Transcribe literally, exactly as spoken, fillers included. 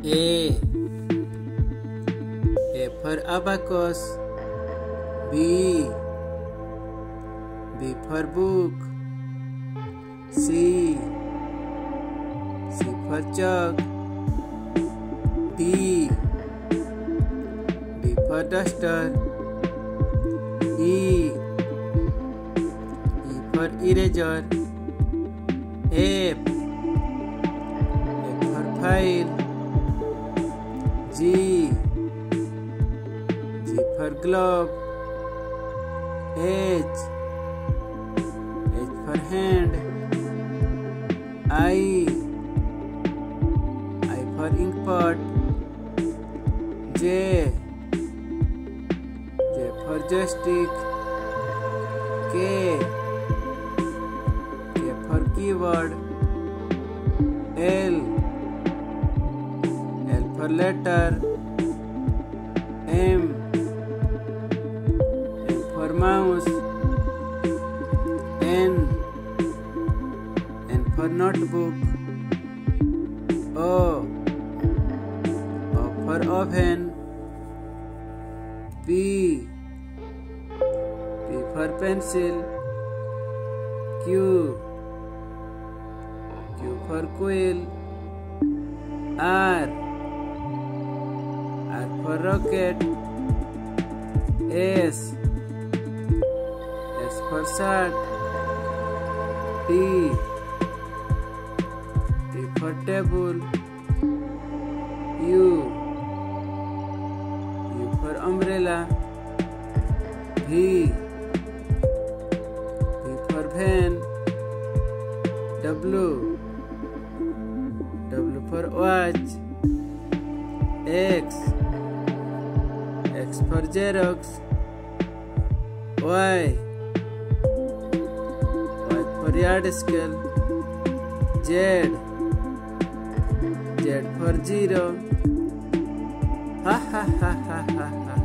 A. A for abacus. B. B for book. C. C for chalk. D. D for duster. E. E for eraser. F. F for file. G. G for glove. H. H for hand. I. I for ink pot. J. J for joystick. K. K for keyboard. L. L for letter. M. M for mouse. N. N for notebook. O. O for oven. P. P for pencil. Q. Q for quill. R. R for rocket. S. S for shirt. T. T for table. U. U for umbrella. V. V for van. W. W for watch. X. X for Xerox. Y. Y for yard scale. Z. Z for zero. Ha ha ha ha ha ha.